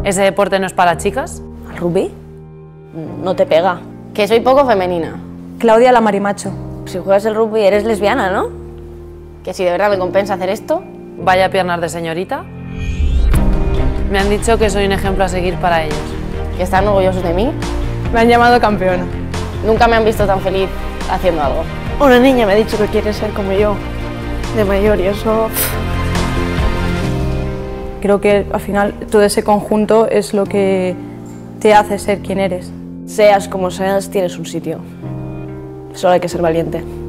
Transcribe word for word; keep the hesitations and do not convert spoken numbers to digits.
¿Ese deporte no es para chicas? ¿El rugby? No te pega. Que soy poco femenina. Claudia la marimacho. Si juegas el rugby eres lesbiana, ¿no? Que si de verdad me compensa hacer esto. Vaya piernas de señorita. Me han dicho que soy un ejemplo a seguir para ellos. Que están orgullosos de mí. Me han llamado campeona. Nunca me han visto tan feliz haciendo algo. Una niña me ha dicho que quiere ser como yo, de mayor, y eso... Creo que al final todo ese conjunto es lo que te hace ser quien eres. Seas como seas, tienes un sitio. Solo hay que ser valiente.